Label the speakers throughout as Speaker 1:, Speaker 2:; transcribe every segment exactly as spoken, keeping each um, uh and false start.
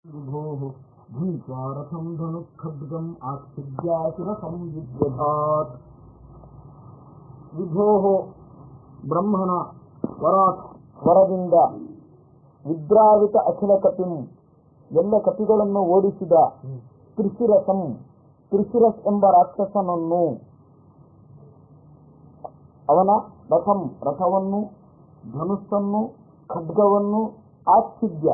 Speaker 1: विभोः भूत्वा रथं धनुःखड्गम् आच्छिद्यासुरसंयुध्यधात्। ವಿಭೋಃ ಬ್ರಹ್ಮನ ವರಾತ್ ವರದಿಂದ ವಿದ್ರಾವಿತ ಅಖಿಲ ಕಪಿಂ ಎಲ್ಲ ಕಪಿಗಳನ್ನು ಓಡಿಸಿದ ತ್ರಿಶಿರಸಂ ತ್ರಿಶಿರಸ್ ಎಂಬ ರಾಕ್ಷಸನನ್ನು ಅವನ ರಥಂ ರಥವನ್ನು ಧನುಸ್ಸನ್ನು ಖಡ್ಗವನ್ನು ಆಚ್ಛಿದ್ಯ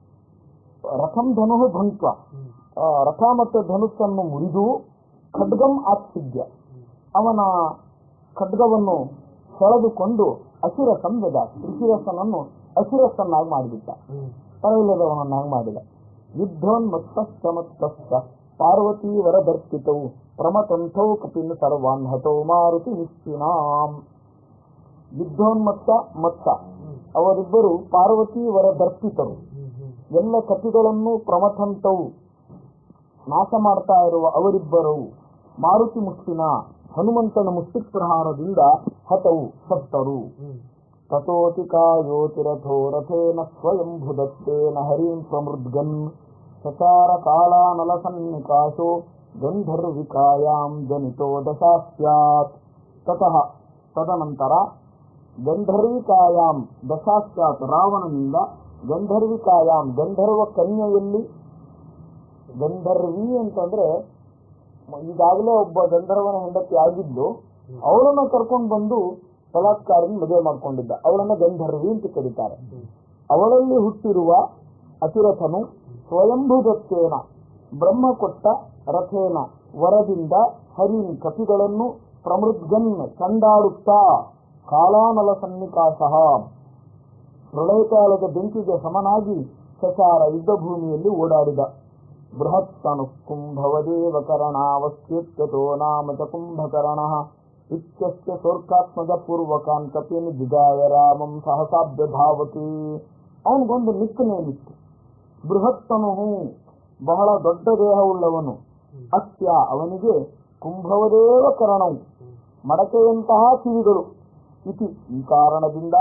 Speaker 1: ರಥಂ ಧನು ಭಂಕ್ವ ರಥ ಮತ್ತು ಧನುಸ್ಸನ್ನು ಮುರಿದು ಖಡ್ಗಂ ಆಚ್ಛಿದ್ಯ ಅವನ ಖಡ್ಗವನ್ನು ಸೆಳೆದುಕೊಂಡು ಅಶಿರಸಂ ವೆದ ತ್ರಿಶಿರಸನನ್ನು ಅಶಿರಸನ್ನಾಗಿ ಮಾಡಿಬಿಟ್ಟ, ಪರವಿಲ್ಲದವನನ್ನಾಗಿ ಮಾಡಿದ. ಯುದ್ಧೋನ್ಮತ್ತಶ್ಚಮತ್ತಶ್ಚ ಪಾರ್ವತೀ ವರದರ್ಪಿತೌ ಪ್ರಮತಂಥೌ ಕಪಿನ್ ಸರ್ವಾನ್ ಹತೌ ಮಾರುತಿ ನಿಶ್ಚಿನಾಂ. ಯುದ್ಧೋನ್ಮತ್ತ ಮತ್ತ ಅವರಿಬ್ಬರು ಪಾರ್ವತೀ ವರದರ್ಪಿತರು, ಎಲ್ಲ ಕಪಿಗಳನ್ನು ಪ್ರಮಥಂತೌ ನಾಶ ಮಾಡ್ತಾ ಇರುವ ಅವರಿಬ್ಬರು ಮಾರುತಿ ಮುಷ್ಟಿನ ಹನುಮಂತನ ಮುಷ್ಟಿ ಪ್ರಹಾರದಿಂದ ಹತವು ಸತ್ತರು. ತಥೋತಿ ಕಾಯೋತಿರಥೋ ರಥೇನ ಸ್ವಯಂಭುದತ್ತೇನ ಹರಿಂ ಪ್ರಮೃದ್ಗನ್ ಸಚಾರ ಕಾಳಾನಲ ಸನ್ನಿಕಾಶೋ ಗಂಧರ್ವಿಕಾಯಾಂ ಜನಿತೋ ದಶಾ ಸ್ಯಾತ್. ತತಃ ತದನಂತರ ಗಂಧರ್ವಿಕಾಯಾಂ ದಶಾ ಸ್ಯಾತ್ ರಾವಣನಿಂದ ಗಂಧರ್ವಿಕಾಯಾಂ ಗಂಧರ್ವ ಕನ್ಯೆಯಲ್ಲಿ, ಗಂಧರ್ವಿ ಅಂತಂದ್ರೆ ಈಗಾಗಲೇ ಒಬ್ಬ ಗಂಧರ್ವನ ಹೆಂಡತಿ ಆಗಿದ್ದು ಅವಳನ್ನ ಕರ್ಕೊಂಡು ಬಂದು ಬಲಾತ್ಕಾರನ ಮದುವೆ ಮಾಡ್ಕೊಂಡಿದ್ದ, ಅವಳನ್ನ ಗಂಧರ್ವಿ ಅಂತ ಕರೀತಾರೆ. ಅವಳಲ್ಲಿ ಹುಟ್ಟಿರುವ ಅತಿರಥನು ಸ್ವಯಂಭುದತ್ತೇನ ಬ್ರಹ್ಮ ಕೊಟ್ಟ ರಥೇನ ವರದಿಂದ ಹರಿನ್ ಕಪಿಗಳನ್ನು ಪ್ರಮೃದ್ಗನ್ ಕಂಡಾಡುತ್ತಾ ಕಾಲಾನಲ ಸನ್ನಿಕಾಶ ಪ್ರಳಯಕಾಲದ ಬೆಂಕಿಗೆ ಸಮನಾಗಿ ಸಚಾರ ಯುದ್ಧ ಭೂಮಿಯಲ್ಲಿ ಓಡಾಡಿದ. ಬೃಹತ್ತನು ಕುಂಭವದೇವ ಕರಣಾವಸ್ಯತೋ ನಾಮ ಚ ಕುಂಭಕರ್ಣಃ ಇತ್ಯಸ್ಯ ಸೋರ್ಕಾತ್ಮಜ ಪೂರ್ವಕಾನ್ ಕಪಿನ್ ಜಿಗಾಯ ರಾಮಂ ಸಹಸಾಭ್ಯಧಾವತಿ. ಅವನಿಗೊಂದು ನಿಕ್ ನೇಮ್ ಇತ್ತು, ಬೃಹತ್ತನು, ಬಹಳ ದೊಡ್ಡ ದೇಹವುಳ್ಳವನು. ಅಸ್ಯ ಅವನಿಗೆ ಕುಂಭವದೇವ ಕರಣವು ಮಡಕೆಯಂತಹ ಕಿವಿಗಳು. ಇತಿ ಈ ಕಾರಣದಿಂದ,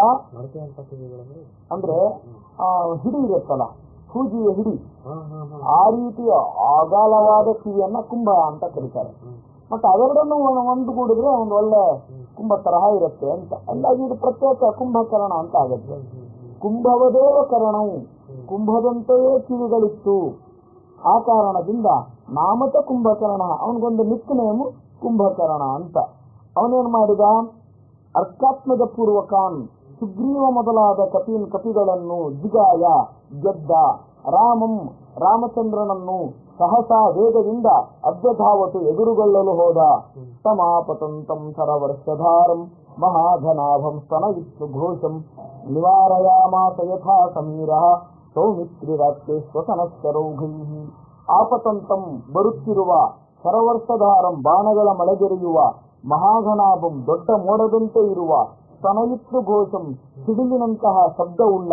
Speaker 1: ಅಂದ್ರೆ ಆ ಹಿಡಿ ಇರುತ್ತಲ್ಲ ಹೂಜಿಯ ಹಿಡಿ, ಆ ರೀತಿಯ ಅಗಾಲವಾದ ಕಿವಿಯನ್ನ ಕುಂಭ ಅಂತ ಕರೀತಾರೆ. ಮತ್ತೆ ಅವೆರಡನ್ನು ಒಂದುಗೂಡಿದ್ರೆ ಒಂದು ಒಳ್ಳೆ ಕುಂಭ ತರಹ ಇರುತ್ತೆ ಅಂತ, ಅಂದಾಗಿ ಇದು ಪ್ರತ್ಯೇಕ ಕುಂಭಕರ್ಣ ಅಂತ ಆಗುತ್ತೆ. ಕುಂಭವದೇವ ಕರ್ಣವು ಕುಂಭದಂತೆಯೇ ಕಿವಿಗಳಿತ್ತು. ಆ ಕಾರಣದಿಂದ ನಾಮತ ಕುಂಭಕರ್ಣ, ಅವನಿಗೊಂದು ನಿಕ್ ನೇಮು ಕುಂಭಕರ್ಣ ಅಂತ. ಅವನೇನ್ ಮಾಡಿದ, ಅರ್ಕಾತ್ಮಜ ಪೂರ್ವಕಾನ್ ಸುಗ್ರೀವ ಮೊದಲಾದ ಕಪಿನ್ ಕಪಿಗಳನ್ನು ಜಿಗಾಯ ಗೆದ್ದ, ರಾಮಂ ರಾಮಚಂದ್ರನನ್ನು ಸಹಸಾ ವೇಗದಿಂದ ಅಭ್ಯಧಾವತು ಎದುರುಗೊಳ್ಳಲು ಹೋದ. ತಮಾಪತಂತಂ ಸರವರ್ಷಧಾರಂ ಮಹಾಘನಾಭಂ ಸ್ತನಯಿತ್ತು ಘೋಷಂ ನಿವಾರಯಾಮಾಸ ಯಥಾ ಸಮೀರಃ ಸೌಮಿತ್ರಿರಾತ್ರೆ ಸ್ವಸನಶ್ಚರೌಘೈಃ. ಆಪತಂತಂ ಬರುತ್ತಿರುವ ಸರವರ್ಷಧಾರಂ ಬಾಣಗಳ ಮಳೆಗೆರೆಯುವ ಮಹಾಘನಾಭಂ ದೊಡ್ಡ ಮೋಡದಂತೆ ಇರುವ ಸ್ತನಯಿತ್ತು ಘೋಷಂ ಸಿಡಿಲಿನಂತಹ ಶಬ್ದವುಳ್ಳ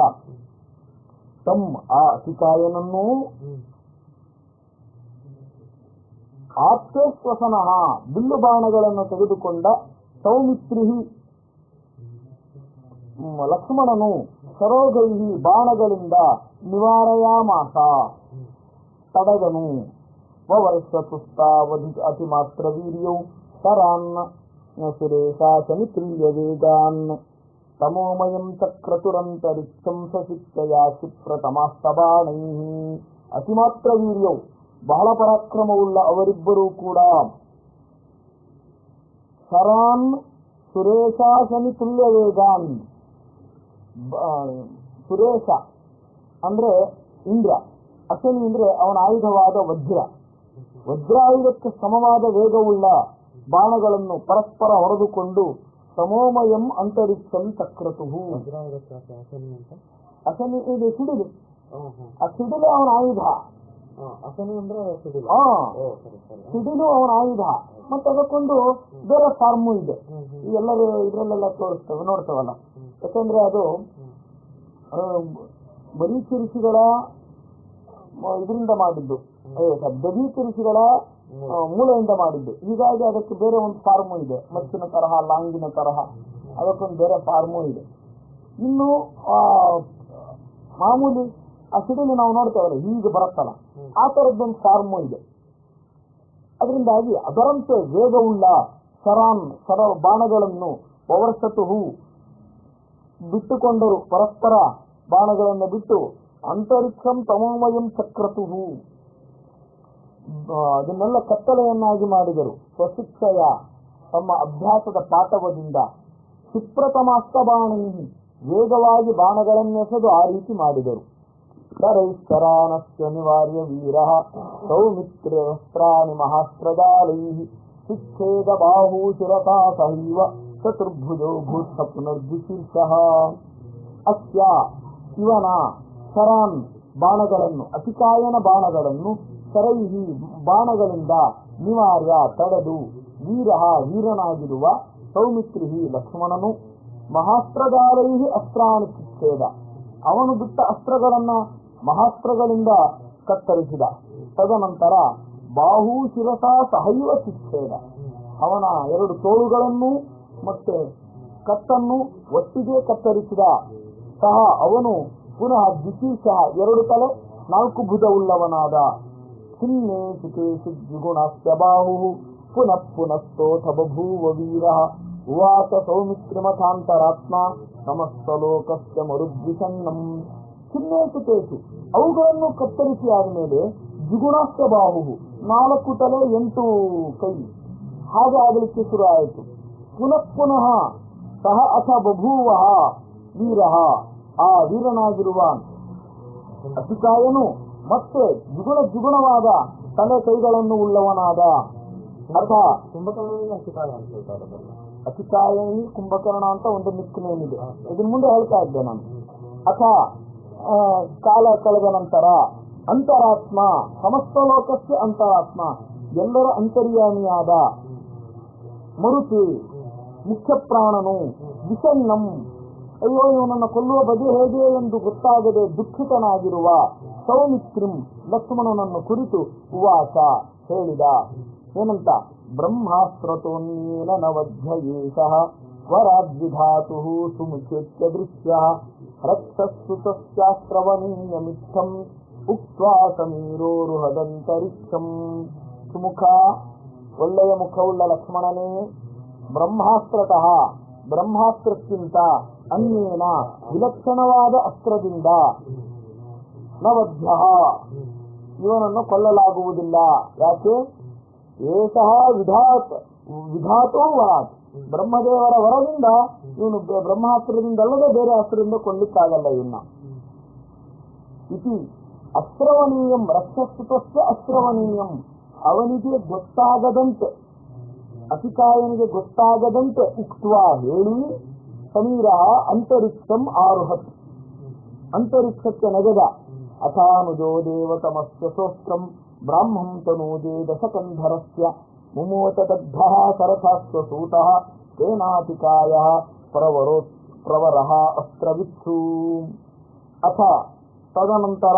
Speaker 1: ತಮ್ ಆ ಅತಿಕಾಯನನ್ನು ಆಪ್ತೇಶ್ವಸನಃ ಬಿಲ್ಲು ಬಾಣಗಳನ್ನು ತೆಗೆದುಕೊಂಡ ಸೌಮಿತ್ರಿಹಿ ಲಕ್ಷ್ಮಣನು ಸರೋಗೈಹಿ ಬಾಣಗಳಿಂದ ನಿವಾರಯಾಮಾಸ ತಡಗನು. ವವರ್ಷತುಸ್ತಾವಧಿ ಅತಿಮಾತ್ರ ವೀರ್ಯೌ ತರಾನ್ ಸುರೇಶಾಸನಿ ತುಲ್ಯ ವೇಗಾನ್ ತಮೋಮಯಂ ಚಕ್ರತುರಂತರಿಕ್ಷಂ ಸಸಿಕ್ತಯಾ ಕ್ಷಿಪ್ರತಮಾಸ್ತಬಾಣೈಃ. ಅತಿಮಾತ್ರ ವೀರ್ಯವು ಬಹಳ ಪರಾಕ್ರಮವುಳ್ಳ ಅವರಿಬ್ಬರೂ ಕೂಡ ಸರಾನ್ ಸುರೇಶಾಸನಿ ತುಲ್ಯ ವೇಗಾನ್, ಸುರೇಶ ಅಂದ್ರೆ ಇಂದ್ರ, ಅಶನಿ ಅಂದ್ರೆ ಅವನ ಆಯುಧವಾದ ವಜ್ರ, ವಜ್ರಾಯುಧಕ್ಕೆ ಸಮವಾದ ವೇಗವುಳ್ಳ ಬಾಣಗಳನ್ನು ಪರಸ್ಪರ ಹೊಡೆದುಕೊಂಡು ಸಮೋಮಯಂ ಅಂತರಿಕ್ಷಂ ಚಕ್ರತುಹು. ಅಶನಿ ಇದು ಸಿಡಿಲು, ಆ ಸಿಡಿಲು ಅವನ ಆಯುಧ, ಸಿಡಿಲು ಅವನ ಆಯುಧ. ಮತ್ತೆ ಅದಕ್ಕೊಂದು ಬೇರೆ ಫಾರ್ಮು ಇದೆ, ಈ ಎಲ್ಲರೂ ಇದ್ರಲ್ಲೆಲ್ಲ ತೋರಿಸ್ತೇವೆ ನೋಡ್ತೇವಲ್ಲ. ಯಾಕಂದ್ರೆ ಅದು ಮರೀಚಿ ಋಷಿಗಳ ಇದರಿಂದ ಮಾಡಿದ್ದು, ದಧೀಚಿ ಋಷಿಗಳ ಮೂಳೆಯಿಂದ ಮಾಡಿದ್ದು. ಹೀಗಾಗಿ ಅದಕ್ಕೆ ಬೇರೆ ಒಂದು ಫಾರ್ಮು ಇದೆ, ಮಚ್ಚಿನ ತರಹ ಲಾಂಗಿನ ತರಹ ಅದಕ್ಕೊಂದು ಬೇರೆ ಫಾರ್ಮು ಇದೆ. ಇನ್ನು ಮಾಮೂಲಿ ಆ ಸಿಡಿಲು ನಾವು ನೋಡ್ತೇವಲ್ಲ ಹೀಗೆ ಬರುತ್ತಲ್ಲ, ಆ ತರದ್ದೊಂದು ಫಾರ್ಮು ಇದೆ. ಅದರಿಂದಾಗಿ ಅದರಂತೆ ವೇಗವುಳ್ಳ ಶರಾನ್ ಶರ ಬಾಣಗಳನ್ನು ಪವರ್ಸತುಹು ಬಿಟ್ಟುಕೊಂಡರು, ಪರಸ್ಪರ ಬಾಣಗಳನ್ನು ಬಿಟ್ಟು ಅಂತರಿಕ್ಷಂ ತಮೋಮಯಂ ಚಕ್ರತುಹು ಅದನ್ನೆಲ್ಲ ಕತ್ತಲೆಯನ್ನಾಗಿ ಮಾಡಿದರು. ಸ್ವಶಿಕ್ಷೆಯ ತಮ್ಮ ಅಭ್ಯಾಸದ ಪಾಠವದಿಂದ ಕ್ಷಿಪ್ರತಮಾಸ್ತಬಾಣಿ ವೇಗವಾಗಿ ಬಾಣಗಳನ್ನೆಸೆದು ಆ ರೀತಿ ಮಾಡಿದರು. ಶರೈಶ್ಚರಾನಸ್ಯ ನಿವಾರ್ಯ ವೀರ ಸೌಮಿತ್ರ್ಯಸ್ತ್ರಾಣಿ ಮಹಾಸ್ತ್ರಜಾಲೈ ಶಿಕ್ಷೇದ ಬಾಹು ಶಿರತಾ ಸಹೈವ ಚತುರ್ಭುಜೋ ಭೂತ ಪುನರ್ಜಿಶೀರ್ಷಃ. ಅಸ್ಯ ಇವನ ಶರಾನ್ ಬಾಣಗಳನ್ನು ಅತಿಕಾಯನ ಬಾಣಗಳನ್ನು ಶರೈಹಿ ಬಾಣಗಳಿಂದ ನಿವಾರ್ಯ ತಡೆದು ವೀರಃ ವೀರನಾಗಿರುವ ಸೌಮಿತ್ರಿಹಿ ಲಕ್ಷ್ಮಣನು ಮಹಾಸ್ತ್ರಜಾಲೈಹಿ ಅಸ್ತ್ರಾಣಿ ಶಿಕ್ಷೇದ ಅವನು ಬಿಟ್ಟ ಅಸ್ತ್ರಗಳನ್ನ ಮಹಾಸ್ತ್ರಗಳಿಂದ ಕತ್ತರಿಸಿದ. ತದನಂತರ ಬಾಹು ಶಿರಸ ಸಹೈವ ಶಿಕ್ಷೇದ ಅವನ ಎರಡು ತೋಳುಗಳನ್ನು ಮತ್ತೆ ಕತ್ತನ್ನು ಒಟ್ಟಿಗೆ ಕತ್ತರಿಸಿದ. ಸಹ ಅವನು ಪುನಃ ದ್ವಿತೀಶ ಎರಡು ತಲೆ ನಾಲ್ಕು ಭುಜವುಳ್ಳವನಾದ. ಚಿನ್ನೆ ಸುಖೇಶು ದ್ವಿಗುಣಸ್ಯ ಬಾಹು ಪುನಃ ಪುನಸ್ತೋಥ ಬಭೂವ ವೀರಃ ಉವಾಚ ಸೌಮಿತ್ರಿಮಥಾಂತರಾತ್ಮ ಸಮಸ್ತ ಲೋಕಸ್ಯ ಮರುದ್ವಿಷನ್ನಂ. ಚಿನ್ನೇಸು ಕೇಸು ಅವುಗಳನ್ನು ಕತ್ತರಿಸಿ ಆದಮೇಲೆ ದ್ವಿಗುಣಸ್ಯ ಬಾಹು ನಾಲ್ಕು ತಲೆ ಎಂಟು ಕೈ ಹಾಗೆ ಆಗಲಿಕ್ಕೆ ಶುರು ಆಯಿತು. ಪುನಃ ಪುನಃ ಸಹ ಅಥ ಬಭೂವ ವೀರಃ ಆ ವೀರನಾಗಿರುವ ಅತಿಕಾಯನು ಮತ್ತೆ ದ್ವಿಗುಣ ದ್ವಿಗುಣವಾದ ತಲೆ ಕೈಗಳನ್ನು ಉಳ್ಳವನಾದ. ಅಥ
Speaker 2: ಕುಂಭಕರ್ಣನಿಗೆ ಅತಿಕಾಯ ಅಂತ ಹೇಳ್ತಾರೆ.
Speaker 1: ಅತಿಕಾಯನಿ ಕುಂಭಕರ್ಣ ಅಂತ ಒಂದು ನಿಕ್ ನೇಮ್ ಇದೆ, ಇದನ್ನ ಮುಂದೆ ಹೇಳ್ತಾ ಇದ್ದೆ ನಾನು. ಅಥ ಕಾಲ ಕಳೆದ ನಂತರ ಅಂತರಾತ್ಮ ಸಮಸ್ತ ಲೋಕಕ್ಕೆ ಅಂತರಾತ್ಮ ಎಲ್ಲರ ಅಂತರ್ಯಾಮಿಯಾದ ಮರುತಿ ಮುಖ್ಯ ಪ್ರಾಣನು ವಿಷಣ್ಣಂ ಅಯ್ಯೋ ಇವನನ್ನು ಕೊಲ್ಲುವ ಬಗೆ ಹೇಗೆ ಎಂದು ಗೊತ್ತಾಗದೆ ದುಃಖಿತನಾಗಿರುವ ಸೌಮಿತ್ರಿಂ ಲಕ್ಷ್ಮಣನನ್ನು ಕುರಿತು ಉವಾಚ ಹೇಳಿದ. ಏನಂತ? ಬ್ರಹ್ಮಾಸ್ತ್ರತೋನ್ಯೇನ ನವಧ್ಯಯೇಷಃ ವರಾದ್ವಿಧಾತು ಸುಮುಖೇತ್ಯ ದೃಶ್ಯ ರಕ್ಷಸ್ಸುತಸ್ಯಾಸ್ತ್ರವನೀಯಮಿತ್ತಂ ಉಕ್ತ್ವಾ ಸಮೀರೋರುಹದಂತರಿಕ್ಷಂ. ಸುಮುಖ ಒಳ್ಳೆಯ ಮುಖವುಳ್ಳ ಲಕ್ಷ್ಮಣನೇ, ಬ್ರಹ್ಮಾಸ್ತ್ರತಃ ಬ್ರಹ್ಮಾಸ್ತ್ರಕ್ಕಿಂತ ಅನ್ಯೇನ ವಿಲಕ್ಷಣವಾದ ಅಸ್ತ್ರದಿಂದ ನವಧ್ಯ ಇವನನ್ನು ಕೊಲ್ಲಲಾಗುವುದಿಲ್ಲ. ಯಾಕೆ? ಏಷಃ ವಿಧಾತ್ ವಿಧಾತೋ ವರಾತ್ ಬ್ರಹ್ಮದೇವರ ವರದಿಂದ ಇವನು ಬ್ರಹ್ಮಾಸ್ತ್ರದಿಂದಲ್ಲದೆ ಬೇರೆ ಅಸ್ತ್ರದಿಂದ ಕೊಲ್ಲಿಕ್ಕಾಗಲ್ಲ ಇವನ್ನ. ಇತಿ ಅಸ್ತ್ರವನೀಯಂ ರಕ್ಷಸ್ತುತಸ್ಯ ಅಸ್ತ್ರವನೀಯಂ ಅವನಿಗೆ ಗೊತ್ತಾಗದಂತೆ ಅತಿಕಾಯನಿಗೆ ಗೊತ್ತಾಗದಂತೆ ಉಕ್ತ್ವಾ ಹೇಳಿ ಸಮೀರ ಅಂತರಿಕ್ಷಂ ಆರುಹತ್ ಅಂತರಿಕ್ಷಕ್ಕೆ ನೆಗೆದ. ಅಥಾನುಜೋ ದೇವತಮಸ್ಯ ಸೋಸ್ತ್ರಂ ಬ್ರಾಹ್ಮಂ ತನೂಜೇ ದಶಕಂಧರಸ್ಯ ಮುಮೋಚ ದಗ್ಧಃ ಸರಥಾಸ್ವ ಸೂತಃ ತೇನಾತಿಕಾಯಃ ಪ್ರವರೋ ಪ್ರವರಃ ಅಸ್ತ್ರವಿತ್ಸು. ಅಥ ತದನಂತರ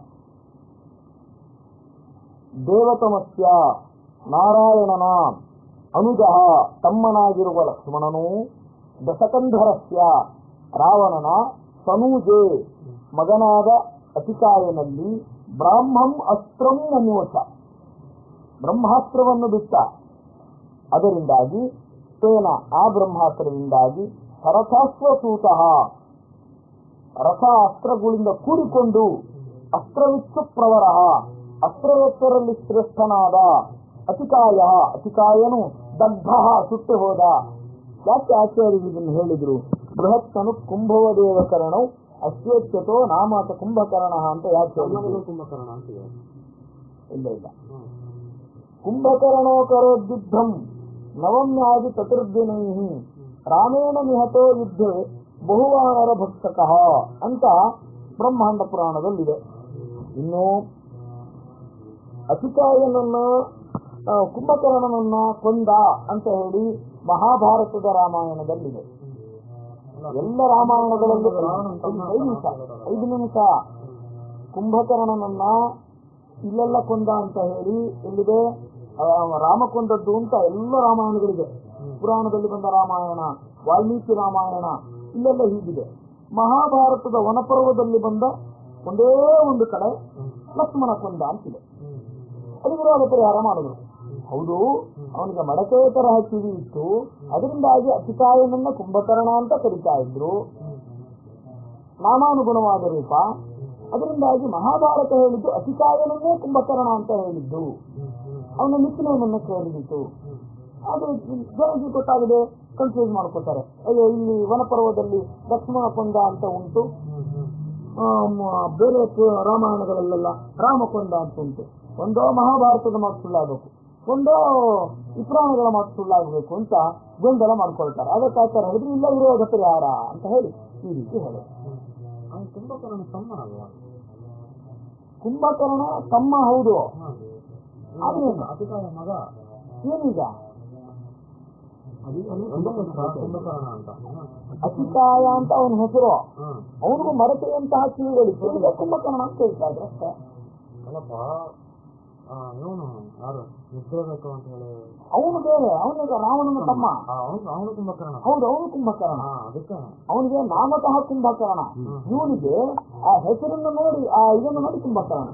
Speaker 1: ದೇವತಮಸ್ಯ ನಾರಾಯಣನ ಅನುಜಃ ತಮ್ಮನಾಗಿರುವ ಲಕ್ಷ್ಮಣನು ದಶಕಂಧರಸ್ಯ ರಾವಣನ ತನೂಜೆ ಮಗನಾದ ಅತಿಕಾಯನಲ್ಲಿ ಬ್ರಾಹ್ಮಂ ಅಸ್ತ್ರಂ ಮಮೋಚ ಬ್ರಹ್ಮಾಸ್ತ್ರವನ್ನು ಬಿಟ್ಟ. ಅದರಿಂದಾಗಿ ತೇನ ಆ ಬ್ರಹ್ಮಾಸ್ತ್ರದಿಂದಾಗಿ ಸರಥಾಸ್ವಸೂತಃ ರಥ ಅಸ್ತ್ರಗಳಿಂದ ಕೂಡಿಕೊಂಡು ಅಸ್ತ್ರವಿತ್ಸು ಪ್ರವರಃ ಅಸ್ತ್ರವೆತ್ತರಲ್ಲಿ ಶ್ರೇಷ್ಠನಾದ ಅತಿಕಾಯ ಅತಿಕಾಯನು ದಗ್ಧ ಸುಟ್ಟು ಹೋದ. ಯಾಕೆ ಆಚಾರ್ಯರು ಇದನ್ನು ಹೇಳಿದ್ರು? ಬೃಹತ್ತನು ಕುಂಭವ ದೇವಕರಣವು ಅಶ್ವೇಚ್ಛತೋ ನಾಮಾತ ಕುಂಭಕರ್ಣ ಅಂತ ಯಾಕೆ
Speaker 2: ಕುಂಭಕರ್ಣ ಅಂತ
Speaker 1: ಇಲ್ಲ ಇಲ್ಲ ಕುಂಭಕರ್ಣೋ ಕರೋದ್ಯುದ್ಧಂ ನವಮ್ಯಾದಿ ಚತುರ್ದಿನೈ ರಾಮೇಣ ನಿಹತೋ ಯುದ್ಧೆ ಬಹುವಾನರ ಭಕ್ಷಕಃ ಅಂತ ಬ್ರಹ್ಮಾಂಡ ಪುರಾಣದಲ್ಲಿದೆ. ಇನ್ನು ಅತಿಕಾಯನನ್ನ ಕುಂಭಕರ್ಣನನ್ನ ಕೊಂದ ಅಂತ ಹೇಳಿ ಮಹಾಭಾರತದ ರಾಮಾಯಣದಲ್ಲಿದೆ. ಎಲ್ಲ ರಾಮಾಯಣಗಳಲ್ಲಿ ಐದು ನಿಮಿಷ ಐದು ನಿಮಿಷ ಕುಂಭಕರ್ಣನನ್ನ ಇಲ್ಲೆಲ್ಲ ಕೊಂದ ಅಂತ ಹೇಳಿ ಎಲ್ಲಿದೆ? ರಾಮ ಕೊಂದದ್ದು ಅಂತ ಎಲ್ಲ ರಾಮಾಯಣಗಳಿದೆ. ಪುರಾಣದಲ್ಲಿ ಬಂದ ರಾಮಾಯಣ, ವಾಲ್ಮೀಕಿ ರಾಮಾಯಣ, ಇಲ್ಲೆಲ್ಲ ಹೀಗಿದೆ. ಮಹಾಭಾರತದ ವನಪರ್ವದಲ್ಲಿ ಬಂದ ಒಂದೇ ಒಂದು ಕಡೆ ಲಕ್ಷ್ಮಣ ಕೊಂದ ಅಂತಿದೆ. ಅದಕ್ಕೆ ವಿರೋಧ ಪರಿಹಾರ ಮಾಡಿದ್ರು. ಹೌದು, ಅವನಿಗೆ ಮಡಕೆ ತರಹ ಕಿವಿ ಇತ್ತು, ಅದರಿಂದಾಗಿ ಅತಿಕಾಯನನ್ನ ಕುಂಭಕರ್ಣ ಅಂತ ಕರಿತಾ ಇದ್ರು, ನಾಮಾನುಗುಣವಾದ ರೂಪ. ಅದರಿಂದಾಗಿ ಮಹಾಭಾರತ ಹೇಳಿದ್ದು ಅತಿಕಾಯನನ್ನೇ ಕುಂಭಕರ್ಣ ಅಂತ ಹೇಳಿದ್ದು. ಅವನ ನಿಚ್ಚನೆಯನ್ನ ಕೇಳಿದಿತ್ತು. ಅದು ಜನರಿಗೆ ಗೊತ್ತಾಗದೆ ಕನ್ಫ್ಯೂಸ್ ಮಾಡ್ಕೋತಾರೆ. ಅಯ್ಯೋ, ಇಲ್ಲಿ ವನಪರ್ವದಲ್ಲಿ ಲಕ್ಷ್ಮಣ ಕೊಂದ ಅಂತ ಉಂಟು, ಬೇರೆ ರಾಮಾಯಣಗಳಲ್ಲೆಲ್ಲ ರಾಮಕೊಂದ ಅಂತ ಉಂಟು. ಒಂದೋ ಮಹಾಭಾರತದ ಮಾತು ಸುಳ್ಳಾಗಬೇಕು, ಒಂದೋ ಈ ಪುರಾಣಗಳ ಮಾತು ಸುಳ್ಳಾಗಬೇಕು ಅಂತ ಗೊಂದಲ ಮಾಡ್ಕೊಳ್ತಾರೆ. ಅದಕ್ಕಾಚಾರ ಹೇಳಿದ್ರೆ ಇಲ್ಲ ವಿರೋಧ ಪರಿಹಾರ ಅಂತ ಹೇಳಿ ಈ ರೀತಿ ಹೇಳೋದು.
Speaker 2: ಕುಂಭಕರ್ಣ ತಮ್ಮ ಅಲ್ವಾ?
Speaker 1: ಕುಂಭಕರ್ಣ ತಮ್ಮ, ಹೌದು.
Speaker 2: ಅತಿಕಾಯ ಮಗ
Speaker 1: ಏನೀಗ
Speaker 2: ಕುಂಭಕರ್ಣ ಅಂತ
Speaker 1: ಅತಿಕಾಯ ಅಂತ ಅವನ ಹೆಸರು. ಅವನಿಗೂ ಮಡಕೆಯಂತಹ ಕಿವಿಗಳಿತ್ತು, ಕುಂಭಕರ್ಣ ಅಂತ ಹೇಳ್ತಾ ಇದ್ರು ಅಷ್ಟೇ.
Speaker 2: ಅಲ್ಲಪ್ಪ, ಇವನು ಯಾರು ನಿದ್ರಬೇಕು ಅಂತ ಹೇಳಿ
Speaker 1: ಅವನು ಬೇರೆ, ಅವನಿಗೆ ರಾವಣನ ತಮ್ಮ.
Speaker 2: ಅವನು ಕುಂಭಕರ್ಣ.
Speaker 1: ಹೌದು, ಅವನು ಕುಂಭಕರ್ಣ.
Speaker 2: ಅದಕ್ಕೆ
Speaker 1: ಅವನಿಗೆ ನಾಮತಃ ಕುಂಭಕರ್ಣ. ಇವನಿಗೆ ಆ ಹೆಸರನ್ನು ನೋಡಿ, ಆ ಇದನ್ನು ನೋಡಿ ಕುಂಭಕರ್ಣ.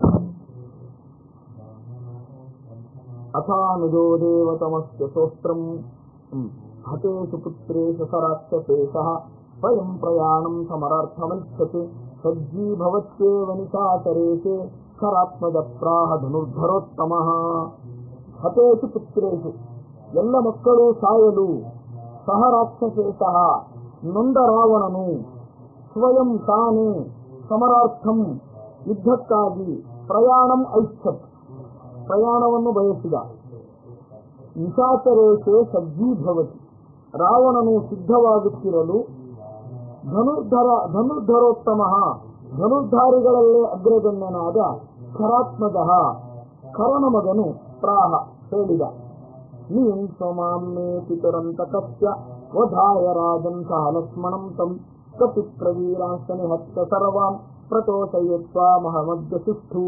Speaker 1: ಅಥಾನುಜೋ ದೇವತಮಸ್ಯ ಸೋಸ್ತ್ರಂ ಹತೇಷು ಪುತ್ರೇಷು ಸರಾಕ್ಷಸೇಷಃ ಸ್ವಯಂ ಪ್ರಯಾಣಂ ಸಮರಾರ್ಥಮೈಚ್ಛತಿ ಸಜ್ಜೀಭವತ್ಯೇವ ನಿಶಾಚರೇಷೆ ಖರಾತ್ಮಜ ಪ್ರಾಹ ಧನುರ್ಧರೋತ್ತಮಃ. ಹತೇಷು ಪುತ್ರೇಷು, ಎಲ್ಲ ಮಕ್ಕಳು ಸಾಯಲು, ಸಹ ರಾಕ್ಷಸೇಷಃ ನೊಂದ ರಾವಣನು, ಸ್ವಯಂ ತಾನೇ, ಸಮರಾರ್ಥಂ ಯುದ್ಧಕ್ಕಾಗಿ, ಪ್ರಯಾಣಂ ಐಚ್ಛತ್ ಪ್ರಯಾಣವನ್ನು ಬಯಸಿದ, ನಿಶಾಚರೇಷೆ ಸಜ್ಜೀಭವತಿ ರಾವಣನು ಸಿದ್ಧವಾಗುತ್ತಿರಲು, ಧನುರ್ಧರ ಧನುರ್ಧರೋತ್ತಮಃ ಧನುರ್ಧಾರಿಗಳಲ್ಲೇ ಅಗ್ರಗಣ್ಯನಾದ ಖರಾತ್ಮಜಃ ಖರನ ಮಗನು ಪ್ರಾಹ ಹೇಳಿದ, ನೀಂ ಸ್ವಮಾಮ್ನೇ ಪಿತರಂತಕಸ್ಯ ವಧಾಯ ರಾಜನ್ ಸಹ ಲಕ್ಷ್ಮಣಂ ತಂ ಕಪಿ ಪ್ರವೀರಾಂಶ ನಿಹತ್ಯ ಸರ್ವಾಂ ಪ್ರತೋಷಯತ್ವಾ ಮಹಮದ್ಯ ಸುಷ್ಠು.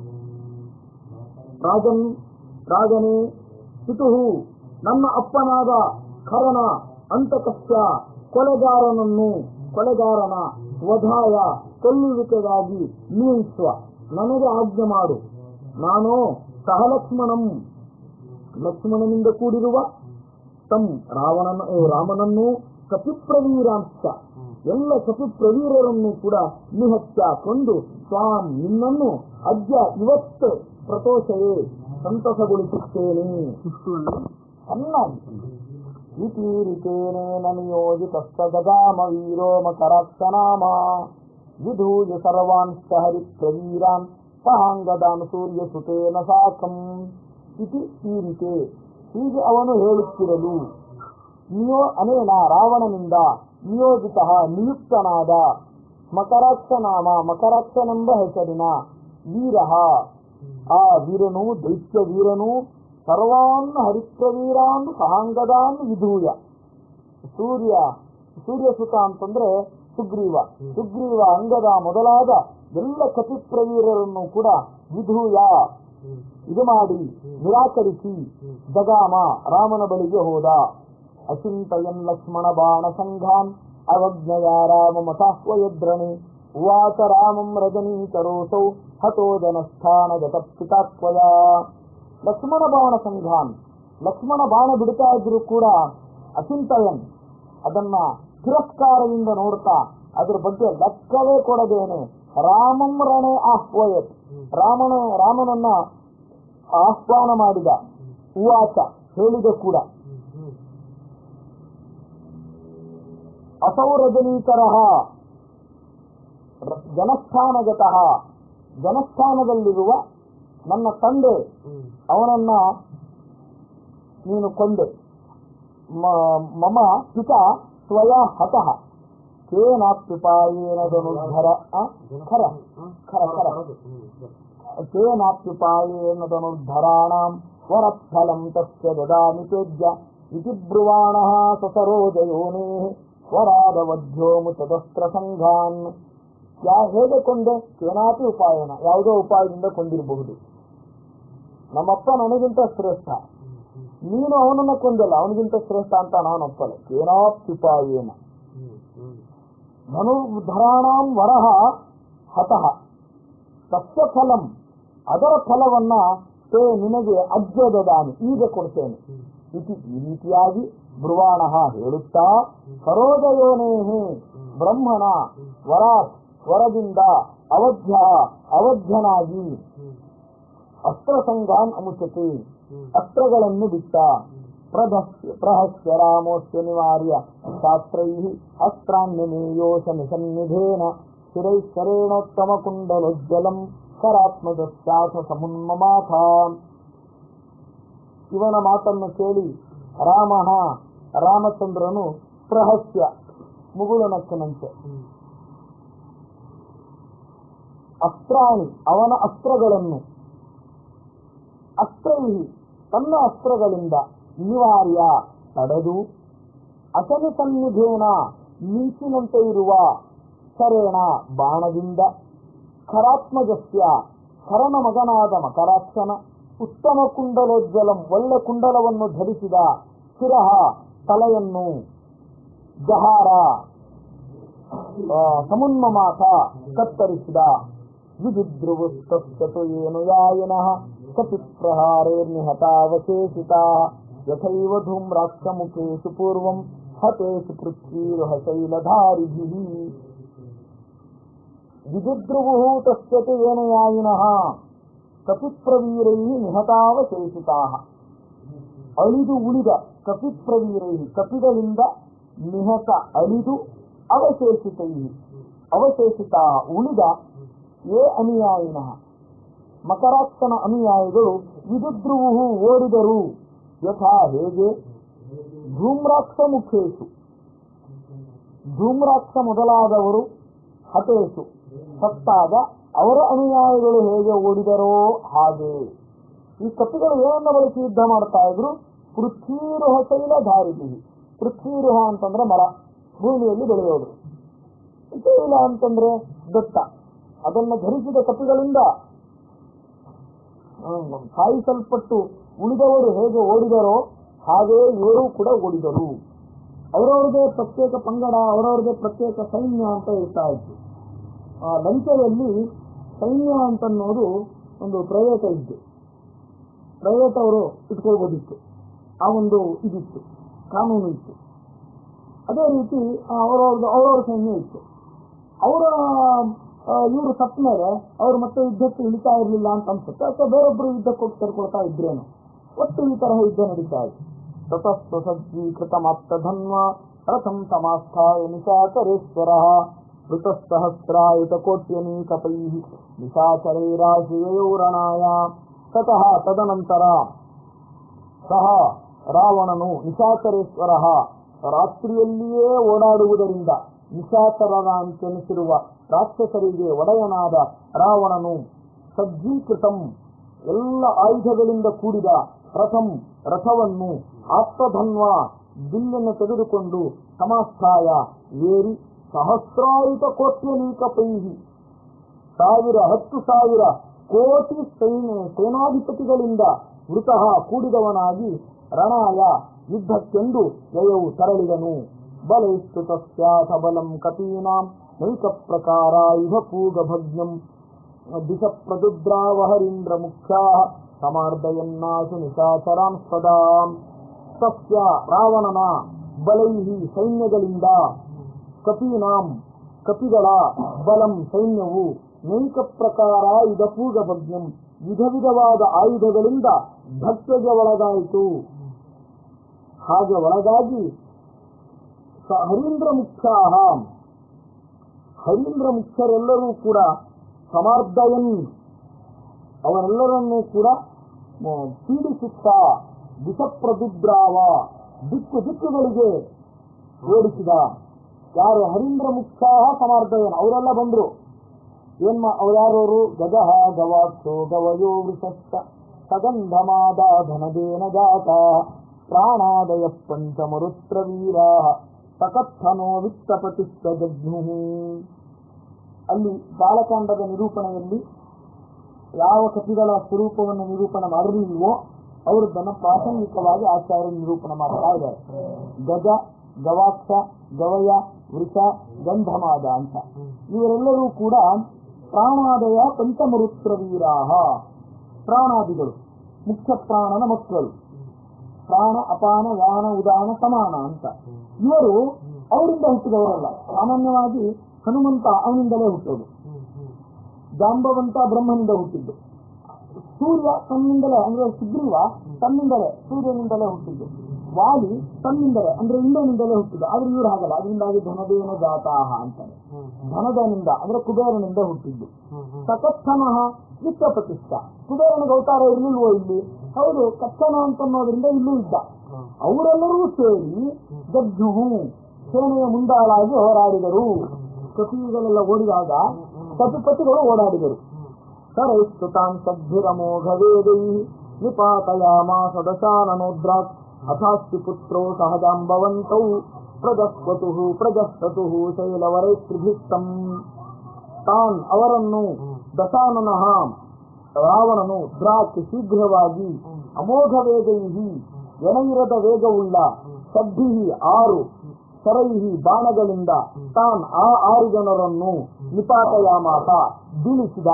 Speaker 1: ರಾಜನ್, ರಾಜನೇ, ಪಿತುಹು ನನ್ನ ಅಪ್ಪನಾದ ಖರನ ಅಂತಕಸ್ಯ ಕೊಲೆಗಾರನನ್ನು, ಕೊಲೆಗಾರನ ವಧಾಯ ಕೊಲ್ಲುವಿಕೆಗಾಗಿ ನಿಯಮಿಸುವ ನನಗೆ ಆಜ್ಞೆ ಮಾಡು. ನಾನು ಸಹಲಕ್ಷ್ಮಣಂ ಲಕ್ಷ್ಮಣನಿಂದ ಕೂಡಿರುವ ತಂ ರಾವಣನ ರಾಮನನ್ನು ಕಪಿಪ್ರವೀರಾಂಶ ಎಲ್ಲ ಕಪಿಪ್ರವೀರರನ್ನು ಕೂಡ ನಿಹತ್ಯ ಕೊಂದು ಸ್ವಾಂ ನಿನ್ನನ್ನು ಅದ್ಯ ಇವತ್ತು ಪ್ರತೋಷವೇ ಸಂತಸಗೊಳಿಸುತ್ತೇನೆ. ಚೆನ್ನಾಗಿ ಇತೀರಿತೇನೇನ ನಿಯೋಜಿತಸ್ತದಗಾಮ ವೀರೋ ಮಕರಾಕ್ಷನಾಮ ವಿಧೂಯ ಸರ್ವಾಂಶ ಹರಿಪ್ರವೀರಾನ್ ಸಹಾಂಗದಾನ್ ಸೂರ್ಯಸುತೇನ ಸಾಕಂ. ಇತಿ ಈರಿತೆ, ಹೀಗೆ ಅವನು ಹೇಳುತ್ತಿರಲು, ನಿಯೋ ಅನೇನ ರಾವಣನಿಂದ ನಿಯೋಜಿತ ನಿಯುಕ್ತನಾದ ಮಕರಾಕ್ಷನಾಮ ಮಕರಾಕ್ಷನೆಂಬ ಹೆಸರಿನ ವೀರ, ಆ ವೀರನು ದೈತ್ಯ ವೀರನು ಸರ್ವಾನ್ ಹರಿಪ್ರವೀರಾನ್ ಸಹಾಂಗದಾನ್ ವಿಧೂಯ, ಸೂರ್ಯ ಸೂರ್ಯಸುತ ಅಂತಂದ್ರೆ ಸುಗ್ರೀವ, ಸುಗ್ರೀವ ಅಂಗದ ಮೊದಲಾದ ಎಲ್ಲ ಕಪಿಪ್ರವೀರರನ್ನು ಕೂಡ ವಿಧೂಯ ಇದು ಮಾಡಿ ನಿರಾಕರಿಸಿ ಜಗಾಮ ರಾಮನ ಬಳಿಗೆ ಹೋದ. ಅಚಿಂತಯನ್ ಲಕ್ಷ್ಮಣ ಬಾಣ ಸಂಘಾನ್ ಅವಜ್ಞಯ ರಾಮ ಮತಾಹ್ವಯದ್ರಣಿ ಉವಾಚ ರಾಮಂ ರಜನೀಕರೋಸೌ ಹತೋ ಜನಸ್ಥಾನ ಗತ ಪಿತಾತ್ವಯ. ಲಕ್ಷ್ಮಣ ಬಾಣ ಸಂಘಾನ್, ಲಕ್ಷ್ಮಣ ಬಾಣ ಬಿಡ್ತಾ ಇದ್ರು ಕೂಡ ಅಚಿಂತಯನ್ ಅದನ್ನ ತಿರಸ್ಕಾರದಿಂದ ನೋಡ್ತಾ ಅದ್ರ ಬಗ್ಗೆ ಲೆಕ್ಕವೇ ಕೊಡದೇನೆ ರಾಮಂ ರಣೆ ಆಹ್ವಯತ್ ರಾಮನ ರಾಮನನ್ನ ಆಹ್ವಾನ ಮಾಡಿದ. ಉವಾಚ ಹೇಳಿದ ಕೂಡ, ಅಸೌ ರಜನೀಕರಃ ಜನಸ್ಥಾನಗತಃ, ಜನಸ್ಥಾನದಲ್ಲಿರುವ ನನ್ನ ತಂದೆ ಅವನನ್ನ ನೀನು ಕೊಂದೆ. ಮಮ ಪಿತ ಸ್ವಯ ಹತಃ ಕೇನಾಪ್ಯುಪಾಯೇನ ಧನುರ್ಧರ ಖರ ಖರ ಖರ ಕೇನಾಪ್ಯುಪಾಯೇನ ಧನುರ್ಧರಾಣಾಂ ವರಫಲಂ ತಸ್ಯ ದದಾಮಿ ತೇಜ್ಯ ಇತಿ ಬ್ರುವಾಣಃ ಸಸರೋಜಯೋನೇಃ ವರಾದವಧ್ಯೋಮು ತದಸ್ತ್ರ ಸಂಘಾನ್. ಯಾ ಹೇಗೆ ಕೊಂದೆ? ಕೇನಾಪಿ ಉಪಾಯನ, ಯಾವುದೋ ಉಪಾಯದಿಂದ ಕೊಂದಿರಬಹುದು. ನಮ್ಮಪ್ಪ ನನಗಿಂತ ಶ್ರೇಷ್ಠ, ನೀನು ಅವನನ್ನ ಕೊಂದಲ್ಲ, ಅವನಿಗಿಂತ ಶ್ರೇಷ್ಠ ಅಂತ ನಾನು ಒಪ್ಪಲ್ಲ. ಕೇನಾಪ್ಯುಪಾಯೇನ ಧನುರ್ಧರಾಣಾಂ ವರಹ ಹತಃ, ತಸ್ಯ ಫಲಂ ಅದರ ಫಲವನ್ನ ತೇ ನಿನಗೆ ಅಜ್ಜ ದದಾಮಿ ಈಗ ಕೊಡ್ತೇನೆ ಇತಿ ಈ ರೀತಿಯಾಗಿ ಬ್ರುವಾಣ ಹೇಳುತ್ತಾ ಸರೋಜಯೋನೇಹೇ ಬ್ರಹ್ಮನ ವರಾತ್ ವರದಿಂದ ಅವಧ್ಯ ಅವಧ್ಯನಾಗಿ ಅಸ್ತ್ರಸಂಗಾನ್ ಅಮುಚತೆ ಅಸ್ತ್ರಗಳನ್ನು ಬಿಟ್ಟ ಪ್ರಹಸ್ಯ ಪ್ರಹಸ್ಯ ರಾಮೋಸ್ಯ ನಿವಾರ್ಯ ಶಾಸ್ತ್ರೈ ಅಸ್ತ್ರಾನ್ಯಮೇಯೋಷಮಿಸನ್ನಿಧೇನ ಶಿರೈಶ್ವರೇಣೋತ್ತಮ ಕುಂಡಲೋಜ್ವಲಂ ಕರಾತ್ಮಜಸ್ಯಾಥ ಸಮುನ್ಮಮಾಥ. ಇವನ ಮಾತನ್ನು ಕೇಳಿ ರಾಮ ರಾಮಚಂದ್ರನು ಪ್ರಹಸ್ಯ ಮುಗುಳನಕ್ಕನಂತೆ ಅಸ್ತ್ರಾಣಿ ಅವನ ಅಸ್ತ್ರಗಳನ್ನು ಅಸ್ತ್ರೈ ತನ್ನ ಅಸ್ತ್ರಗಳಿಂದ ನಿವಾರ್ಯ ತಡೆದು ಅಶನಿ ಸನ್ನಿಧೇನ ಮಿಂಚಿನಂತೆ ಇರುವ ಶರೇಣ ಬಾಣದಿಂದ ಖರಾತ್ಮಜಸ್ಯ ಖರನ ಮಗನಾದ ಮಕರಾಕ್ಷನ ಉತ್ತಮ ಕುಂಡಲೋಜ್ವಲಂ ಒಳ್ಳೆ ಕುಂಡಲವನ್ನು ಧರಿಸಿದ ಶಿರಹ ತಲೆಯನ್ನು ಜಹಾರ ಸಮುನ್ಮಮಾಥ ಕತ್ತರಿಸಿದ ವಿದುದ್ರುವಸ್ತಸ್ತು ಏನು ಯಾಯನಃ ಕಪಿಪ್ರಹಾರೇರ್ನಿಹತಾವಶೇಷಿತಾ ಯಥೈವ ಧೂಮ್ರಾಕ್ಷಮುಖೇಷು ಪೂರ್ವಂ ಹತೇಷು ಪೃಥ್ವೀರ್ಹಶೈಲಧಾರಿಭಿಃ. ವಿದುದ್ರುವುಃ ತಸ್ಯತು ಏನು ಯಾಯಿನಃ ಕಪಿಪ್ರವೀರೈಃ ನಿಹತಾವಶೇಷಿತಾಃ. ಅಳಿದು ಉಳಿದ ಕಪಿಪ್ರವೀರೈಃ ಕಪಿಗಳಿಂದ ನಿಹತ ಅಳಿದು ಅವಶೇಷಿತೈ ಅವಶೇಷಿತಾ ಉಳಿದ ಯೇ ಅನುಯಾಯಿನಃ ಮಕರಾಕ್ಷನ ಅನುಯಾಯಿಗಳು ವಿದುದ್ರುವುಹು ಓಡಿದರು ಯಥಾ ಹೇಗೆ ಧೂಮ್ರಾಕ್ಷ ಮುಖೇಶು ಧೂಮ್ರಾಕ್ಷ ಮೊದಲಾದವರು ಹತೇಶು ಸತ್ತಾಗ ಅವರ ಅನುಯಾಯಿಗಳು ಹೇಗೆ ಓಡಿದರೋ ಹಾಗೆ ಈ ಕಪಿಗಳು ಏನನ್ನ ಬಳಸಿ ಯುದ್ಧ ಮಾಡ್ತಾ ಇದ್ರು ಪೃಥ್ವೀರುಹ ಶೈಲಧಾರಿಭಿ. ಪೃಥ್ವೀರುಹ ಅಂತಂದ್ರೆ ಮರ, ಭೂಮಿಯಲ್ಲಿ ಬೆಳೆಯೋದು. ಶೈಲ ಅಂತಂದ್ರೆ ಬೆಟ್ಟ, ಅದನ್ನು ಧರಿಸಿದ ಕಪಿಗಳಿಂದ ಸಾಯಿಸಲ್ಪಟ್ಟು ಉಳಿದವರು ಹೇಗೆ ಓಡಿದರೋ ಹಾಗೆ ಇವರು ಕೂಡ ಓಡಿದರು. ಅವರವ್ರದೇ ಪ್ರತ್ಯೇಕ ಪಂಗಡ, ಅವರವ್ರದೇ ಪ್ರತ್ಯೇಕ ಸೈನ್ಯ ಅಂತ ಇರ್ತಾ ಇತ್ತು. ಆ ಲಂಕೆಯಲ್ಲಿ ಸೈನ್ಯ ಅಂತನ್ನೋದು ಒಂದು ಪ್ರೈವೇಟ್ ಇತ್ತು, ಪ್ರೈವೇಟ್ ಅವರು ಇಟ್ಕೊಳ್ಬೋದಿತ್ತು, ಆ ಒಂದು ಇದಿತ್ತು, ಕಾನೂನು ಇತ್ತು. ಅದೇ ರೀತಿ ಅವರವ್ರದ್ದು ಅವರವ್ರ ಸೈನ್ಯ ಇತ್ತು. ಅವರ ಇವರು ಸತ್ತ ಮೇಲೆ ಅವರು ಮತ್ತೆ ಯುದ್ಧಕ್ಕೆ ಇಳಿತಾ ಇರಲಿಲ್ಲ ಅಂತ ಅನ್ಸುತ್ತೆ, ಅಥವಾ ಬೇರೊಬ್ರು ಯುದ್ಧಕ್ಕೆ ಹೋಗಿ ಸೇರ್ಕೊಳ್ತಾ ಇದ್ರೇನು. ಒಟ್ಟು ಈ ತರಹ ಯುದ್ಧ ನಡೀತಾ ಇತ್ತು. ತತಸ್ತು ಸಜ್ಜೀಕೃತ ಮಾಪ್ತಧನ್ವ ರಥಂ ಸಮಾಸ್ಥಾಯ ನಿಶಾಚರೇಶ್ವರ ಋತಸಹಸ್ರಾಯುತ ಕೋಟ್ಯನೀಕಪೈ ನಿಶಾಚರೈರಾಶಿಯೋರಣಾಯ. ತತಃ ತದನಂತರ ಸಹ ರಾವಣನು ನಿಶಾಚರೇಶ್ವರ ರಾತ್ರಿಯಲ್ಲಿಯೇ ಓಡಾಡುವುದರಿಂದ ನಿಶಾಚರನೆನಿಸಿರುವ ರಾಕ್ಷಸರಿಗೆ ಒಡೆಯನಾದ ರಾವಣನು ಸಜ್ಜೀಕೃತಂ ಎಲ್ಲ ಆಯುಧಗಳಿಂದ ಕೂಡಿದ ರಥಂ ರಥವನ್ನು ಆಪ್ತಧನ್ವ ಬಿಲ್ಲನ್ನು ತೆಗೆದುಕೊಂಡು ಸಮಾಸ್ಥಾಯ ಏರಿ ಸಹಸ್ರಾಯುತ ಕೋಟ್ಯನೀಕಪೈಹಿ ಸಾವಿರ ಹತ್ತು ಸಾವಿರ ಕೋಟಿ ಸೈನ್ಯ ಸೇನಾಧಿಪತಿಗಳಿಂದ ವೃತಃ ಕೂಡಿದವನಾಗಿ ರಣಾಯ ಯುದ್ಧಕ್ಕೆಂದು ಯಯವು ತರಳಿದನು. ಬಲೈಸ್ತು ತಸ್ಯಾಥ ಬಲಂ ಕಪೀನಾಂ ನೈಕ ಪ್ರಕಾರಾಯುಧ ಪೂಗಭಗ್ನಂ ದಿಶ ಪ್ರದುದ್ರಾವಹರೀಂದ್ರ ಮುಖ್ಯಾ ಸಮಾರ್ದಯನ್ನಾಶು ನಿಶಾಚರಾನ್ ಸದಾ. ತಸ್ಯ ರಾವಣನ ಬಲೈಹಿ ಸೈನ್ಯಗಳಿಂದ ಕಪೀನಾಂ ಕಪಿಗಳ ಬಲಂ ಸೈನ್ಯವು ನೈಕ ಪ್ರಕಾರ ಇದ ಪೂಗಭಗ್ನಂ ವಿಧ ವಿಧವಾದ ಆಯುಧಗಳಿಂದ ಭಕ್ತಿಗೆ ಒಳಗಾಯಿತು. ಹಾಗೆ ಒಳಗಾಗಿ ಹರೀಂದ್ರ ಮುಖ್ಯಾ ಹರೀಂದ್ರ ಮುಖ್ಯರೆಲ್ಲರೂ ಕೂಡ ಸಮಾರ್ದಯನ್ ಅವರೆಲ್ಲರನ್ನೂ ಕೂಡ ಪೀಡಿಸುತ್ತಾ ದಿಶಪ್ರದುದ್ರಾವ ದಿಕ್ಕು ದಿಕ್ಕುಗಳಿಗೆ ಓಡಿಸಿದ. ಯಾರು ಹರೀಂದ್ರ ಮುಖ್ಯ ಸಮಾರ್ದಯನ್ ಅವರೆಲ್ಲ ಬಂದ್ರು. ಏನ್ ಅವ್ರ್ಯಾರವರು ಗಜಃ ಗವಾಕ್ಷೋ ಗವಯೋ ವೃಷಶ್ಚ ಸಗಂಧಮಾದ ಧನದೇನ ಜಾತ ಪ್ರಾಣಾದಯ ಪಂಚಮರುತ್ರ ವೀರಾ ಸಕತ್ಥನೋ ವಿತ್ತಪತಿಶ್ಚ ಜಜ್ಞುಃ. ಅಲ್ಲಿ ಬಾಲಕಾಂಡದ ನಿರೂಪಣೆಯಲ್ಲಿ ಯಾವ ಕಪಿಗಳ ಸ್ವರೂಪವನ್ನು ನಿರೂಪಣೆ ಮಾಡಿರಲಿಲ್ವೋ ಅವರದ್ದನ್ನು ಪ್ರಾಸಂಗಿಕವಾಗಿ ಆಚಾರ್ಯ ನಿರೂಪಣೆ ಮಾಡ್ತಾ ಇದ್ದಾರೆ. ಗಜ, ಗವಾಕ್ಷ, ಗವಯ, ವೃಷ, ಗಂಧಮಾದ ಅಂತ ಇವರೆಲ್ಲರೂ ಕೂಡ ಪ್ರಾಣಾದಯ ಪಂಚಮರುತ್ರವೀರಾಹ, ಪ್ರಾಣಾದಿಗಳು ಮುಖ್ಯ ಪ್ರಾಣನ ಮಕ್ಕಳು, ಪ್ರಾಣ ಅಪಾನ ವ್ಯಾನ ಉದಾನ ಸಮಾನ ಅಂತ. ಇವರು ಅವರಿಂದ ಹುಟ್ಟಿದವರಲ್ಲ. ಸಾಮಾನ್ಯವಾಗಿ ಹನುಮಂತ ಅವನಿಂದಲೇ ಹುಟ್ಟೋದು, ಜಾಂಬವಂತ ಬ್ರಹ್ಮನಿಂದ ಹುಟ್ಟಿದ್ದು, ಸೂರ್ಯ ತನ್ನಿಂದಲೇ ಅಂದ್ರೆ ಸುಗ್ರೀವ ತನ್ನಿಂದಲೇ ಸೂರ್ಯನಿಂದಲೇ ಹುಟ್ಟಿದ್ದು, ವಾಲಿ ತನ್ನಿಂದಲೇ ಅಂದ್ರೆ ಇಂದ್ರನಿಂದಲೇ ಹುಟ್ಟಿದ್ದು. ಆದ್ರೆ ಇವ್ರು ಹಾಗಲ್ಲ, ಅದರಿಂದಾಗಿ ಧನದೇನ ಜಾತಾಹ ಅಂತಾರೆ. ಧನದನಿಂದ ಅಂದ್ರೆ ಕುಬೇರನಿಂದ ಹುಟ್ಟಿದ್ದು. ಸಕತ್ಥನ ನಿತ್ಯ ಪ್ರತಿಷ್ಠ, ಕುಬೇರನಿಗೆ ಅವತಾರ ಇರ್ಲಿಲ್ವೋ ಇಲ್ಲಿ? ಹೌದು, ಕಚ್ಚನ ಅಂತನ್ನೋದ್ರಿಂದ ಇಲ್ಲೂ ಇದ್ದ. ಅವರೆಲ್ಲರೂ ಸೇರಿ ಗಜ್ಜುಹು ಸೇನೆಯ ಮುಂದಾಳಾಗಿ ಹೋರಾಡಿದರು. ಕಪಿಗಳೆಲ್ಲ ಓಡಿದಾಗ ಕಪಿಪತಿಗಳು ಓಡಾಡಿದರು. ಸರೈಸ್ತುತಾನ್ ಸದ್ಭಿರಮೋಘವೇದೈ ನಿಪಾತಯಾಮಾಸ ದಶಾನನೋದ್ರಾತ್ ಅಥಾಸ್ತಿ ಪುತ್ರೋ ಸಹಜಾಂಬವಂತೌ ಪ್ರಜಸ್ವತುಃ ಪ್ರಜಸ್ವತುಃ ಶೈಲವರೈಸ್ತ್ರಿಭಿಸ್ತಂ. ತಾನ್ ಅವರನ್ನು ದಶಾನನಃ ರಾವಣನು ದ್ರಾಕ್ ಶೀಘ್ರವಾಗಿ ಅಮೋಘವೇಗೈಹಿ ಎಣೆಯಿರದ ವೇಗವುಳ್ಳ ಸದ್ಭಿಹಿ ಆರು ಸರೈಹಿ ಬಾಣಗಳಿಂದ ತಾನ್ ಆ ಆರು ಜನರನ್ನು ನಿಪಾತಯಾಮಾಸ ಬೀಳಿಸಿದ.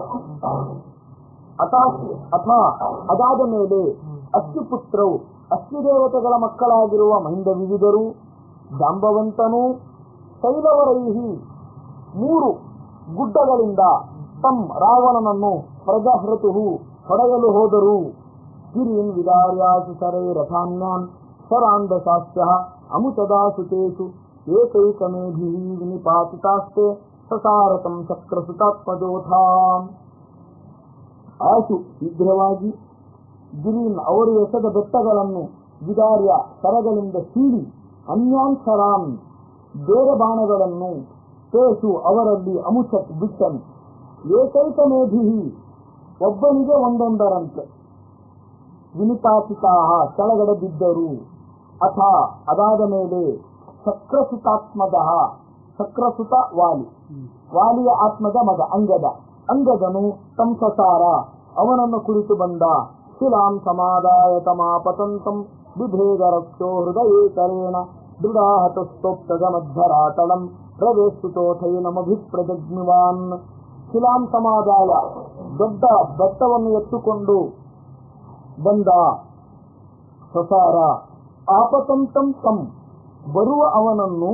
Speaker 1: ಅಥಾಸ್ತಿ ಅಥ ಅದಾದ ಮೇಲೆ ಅಶ್ವಿಪುತ್ರವು ಅಶ್ವಿದೇವತೆಗಳ ಮಕ್ಕಳಾಗಿರುವ ಮಹಿಂದವಿವಿದರು, ಜಾಂಬವಂತನು ಶೈಲವರೈಹಿ ಮೂರು ಗುಡ್ಡಗಳಿಂದ ತಂ ರಾವಣನನ್ನು ಪ್ರಜಹೃತುಹು ಹೊಡೆಯಲು ಹೋದರು. ಗಿರೀನ್ ವಿದಾರ್ಯಾಸು ಸರೈ ರಥಾನ್ಯಾನ್ ಸ್ವರಾಂಧಶಾಸ್ಯ ಅಮುಚದಾಸುತೇಷು ಏಕೈಕಮೇಭಿಃ ವಿನಿಪಾತಿತಾಸ್ತೆ ಸಸಾರತಂ ಚಕ್ರಸುತಾತ್ಮಜೋಥಾಂ. ಆಶು ಶೀಘ್ರವಾಗಿ ಗಿರೀನ್ ಅವರು ಎಸೆದ ಬೆಟ್ಟಗಳನ್ನು ವಿದಾರ್ಯ ಸರಗಳಿಂದ ಸೀಳಿ ಅನ್ಯಾನ್ ಸರಾನ್ ಬೇರೆ ಬಾಣಗಳನ್ನು ತೇಷು ಅವರಲ್ಲಿ ಅಮುಚತ್ ಬಿಟ್ಟನು. ಏಕೈಕಮೇಭಿಹಿ ಒಬ್ಬನಿಗೆ ಒಂದೊಂದರಂತೆ ವಿನಿಪಾತಿತಾಹ ಕೆಳಗಡೆ ಬಿದ್ದರು. ಅಥ ಅದಾದ ಮೇಲೆ ಚಕ್ರಸುತಾತ್ಮಜ ಚಕ್ರಸುತ ವಾಲಿ ವಾಲಿಯ ಆತ್ಮದ ಮಗ ಅಂಗದ ಅಂಗದನು ತಂಸಸಾರ ಅವನನ್ನು ಕುರಿತು ಬಂದ. ಶಿಲಾಂ ಸಮಾದಾಯ ತಮಾಪತಂತಂ ಬಿಭೇದ ರಕ್ಷೋ ಹೃದಯೇಕರೇಣ ದೃಢಾಹತಸ್ತೋಪ್ತದ ಮಧ್ಯರಾತಳಂ ಪ್ರವೇಶಿತೋಥೈನಮಭಿಪ್ರಜಗ್ನಿವಾನ್. ಶಿಲಾಂ ಸಮಾದಾಯ ದೊಡ್ಡ ಬೆಟ್ಟವನ್ನು ಎತ್ತುಕೊಂಡು ಬಂದ ಸಸಾರ. ಆಪತಂತಂ ತಂ ಬರುವ ಅವನನ್ನು